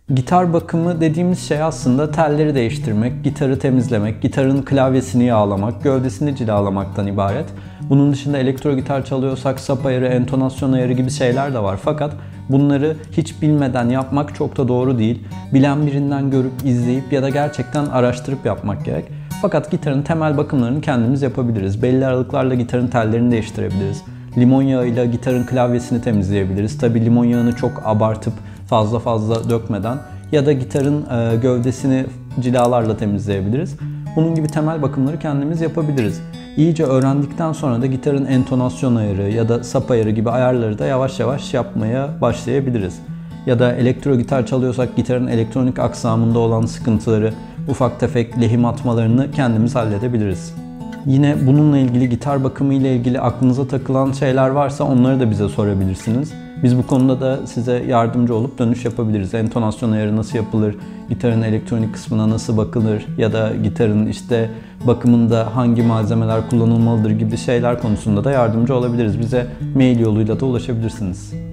Gitar bakımı dediğimiz şey aslında telleri değiştirmek, gitarı temizlemek, gitarın klavyesini yağlamak, gövdesini cilalamaktan ibaret. Bunun dışında elektro gitar çalıyorsak sap ayarı, entonasyon ayarı gibi şeyler de var. Fakat bunları hiç bilmeden yapmak çok da doğru değil. Bilen birinden görüp, izleyip ya da gerçekten araştırıp yapmak gerek. Fakat gitarın temel bakımlarını kendimiz yapabiliriz. Belli aralıklarla gitarın tellerini değiştirebiliriz. Limon yağıyla gitarın klavyesini temizleyebiliriz. Tabi limon yağını çok abartıp fazla dökmeden ya da gitarın gövdesini cilalarla temizleyebiliriz. Bunun gibi temel bakımları kendimiz yapabiliriz. İyice öğrendikten sonra da gitarın entonasyon ayarı ya da sap ayarı gibi ayarları da yavaş yavaş yapmaya başlayabiliriz. Ya da elektro gitar çalıyorsak gitarın elektronik aksamında olan sıkıntıları, ufak tefek lehim atmalarını kendimiz halledebiliriz. Yine bununla ilgili, gitar bakımı ile ilgili aklınıza takılan şeyler varsa onları da bize sorabilirsiniz. Biz bu konuda da size yardımcı olup dönüş yapabiliriz. Entonasyon ayarı nasıl yapılır, gitarın elektronik kısmına nasıl bakılır ya da gitarın bakımında hangi malzemeler kullanılmalıdır gibi şeyler konusunda da yardımcı olabiliriz. Bize mail yoluyla da ulaşabilirsiniz.